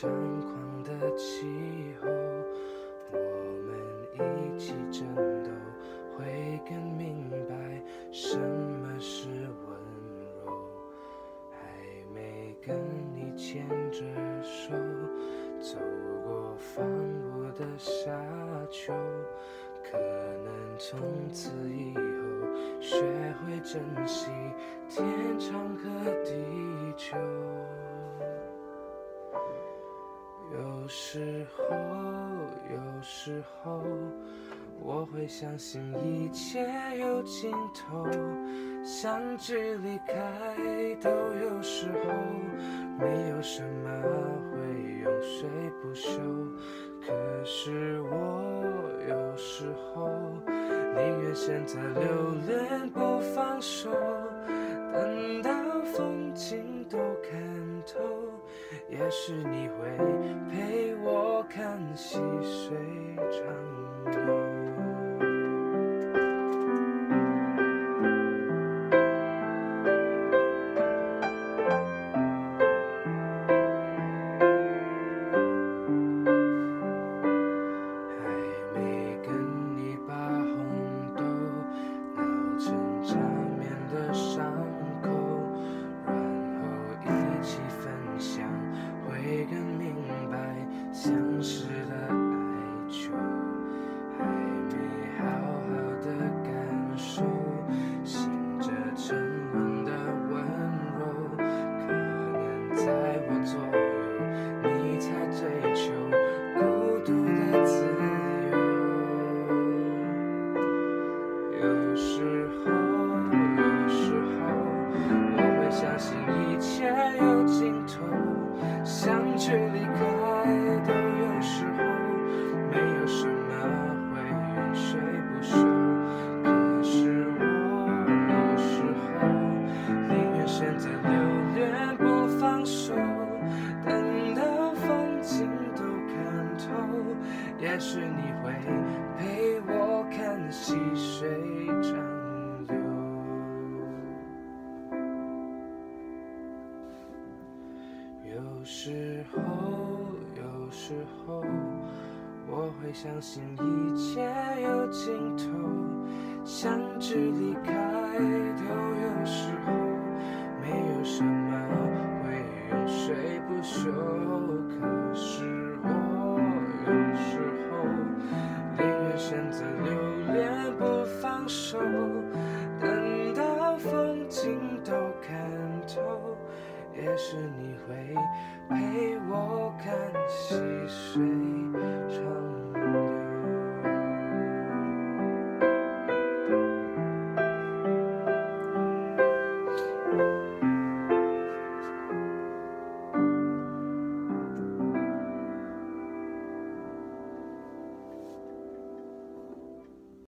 张狂的气候，我们一起战斗，会更明白什么是温柔。还没跟你牵着手，走过放我的沙丘，可能从此以后学会珍惜天长和地久。有时候，我会相信一切有尽头，相聚离开都有时候，没有什么会永垂不朽。可是我有时候宁愿选择留恋不放手，等到风景都看透，也许你会陪我看细水长流。还没跟你把红豆熬成缠绵的伤口，然后一起分享，会更明白相识的哀求。还没好好的感受，醒着沉稳的温柔，可能在我左右，你才追求孤独的自由。有时候，我会相信一切有尽头，相聚离开都有时候，没有什么会永垂不朽。可是我有时候宁愿选择留恋不放手，等到风景都看透，也许你会陪我看细水长流。有时候，我会相信一切有尽头，相聚离开都有时候，没有什么会永垂不朽。可是我有时候宁愿选择留恋不放手，等到风景都看透，也许你会陪我看细水长流。